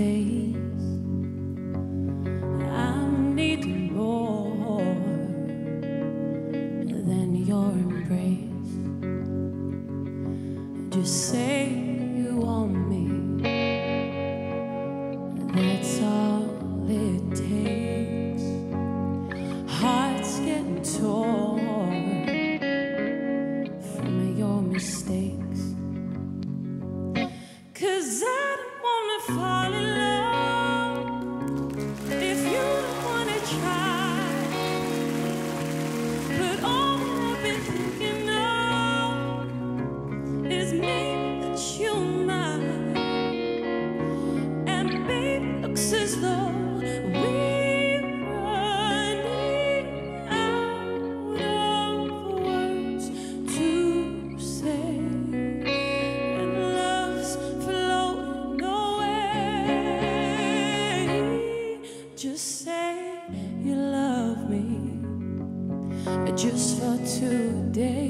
face. I need more than your embrace. Just say you want me. That's all it takes. Hearts getting torn from your mistakes. 'Cause I don't wanna fall in love if you don't wanna try. But all I've been thinking of is maybe that you're mine. And babe, looks as though we're running out of words to say. And love's flowing away. Just say you love me, just for today.